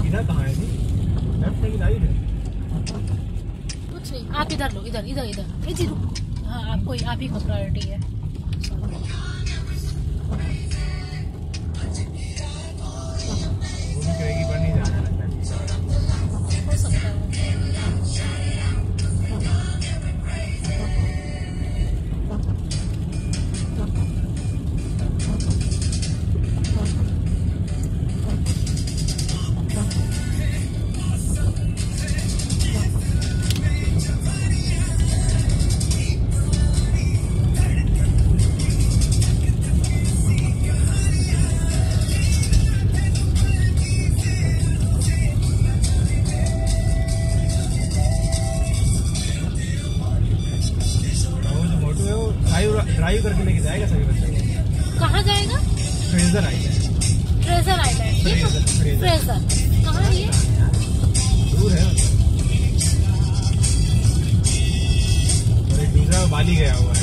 इधर कहाँ है जी? लेफ्ट है कि राइट है? कुछ नहीं, आप इधर लो, इधर इधर इधर। जी रुक, हाँ आपको आप ही को प्रायोरिटी है। वो भी कहेगी पर नहीं जाना है। हो सकता है। ड्राइव करके लेके जाएगा सभी बच्चों को। कहाँ जाएगा? Fraser Island. Fraser Island. Fraser कहाँ है ये? दूर है। और एक दूसरा बाली गया हुआ है।